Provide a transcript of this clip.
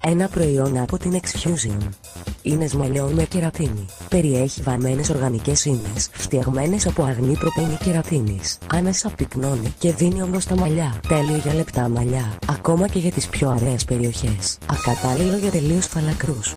Ένα προϊόν από την Xfusion. Είναι σμαλιών με κερατίνη. Περιέχει βαμμένες οργανικές ίνες, φτιαγμένες από αγνή πρωτεΐνη κερατίνης. Άμεσα πυκνώνει και δίνει όγκο στα μαλλιά. Τέλειο για λεπτά μαλλιά, ακόμα και για τις πιο αραιές περιοχές. Ακατάλληλο για τελείως φαλακρούς.